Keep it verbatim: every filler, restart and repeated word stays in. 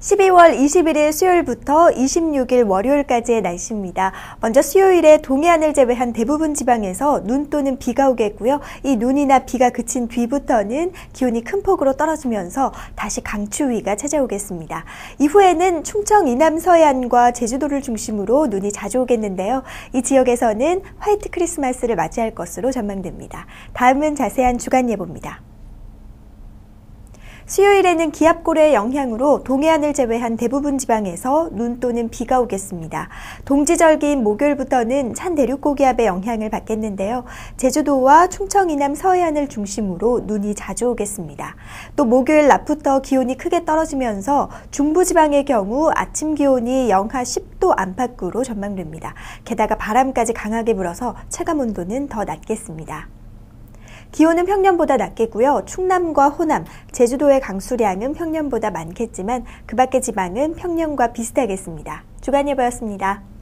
십이월 이십일일 수요일부터 이십육일 월요일까지의 날씨입니다. 먼저 수요일에 동해안을 제외한 대부분 지방에서 눈 또는 비가 오겠고요. 이 눈이나 비가 그친 뒤부터는 기온이 큰 폭으로 떨어지면서 다시 강추위가 찾아오겠습니다. 이후에는 충청 이남 서해안과 제주도를 중심으로 눈이 자주 오겠는데요. 이 지역에서는 화이트 크리스마스를 맞이할 것으로 전망됩니다. 다음은 자세한 주간 예보입니다. 수요일에는 기압고래의 영향으로 동해안을 제외한 대부분 지방에서 눈 또는 비가 오겠습니다. 동지절기인 목요일부터는 찬 대륙고기압의 영향을 받겠는데요. 제주도와 충청 이남 서해안을 중심으로 눈이 자주 오겠습니다. 또 목요일 낮부터 기온이 크게 떨어지면서 중부지방의 경우 아침 기온이 영하 십 도 안팎으로 전망됩니다. 게다가 바람까지 강하게 불어서 체감온도는 더 낮겠습니다. 기온은 평년보다 낮겠고요. 충남과 호남, 제주도의 강수량은 평년보다 많겠지만 그 밖의 지방은 평년과 비슷하겠습니다. 주간 예보였습니다.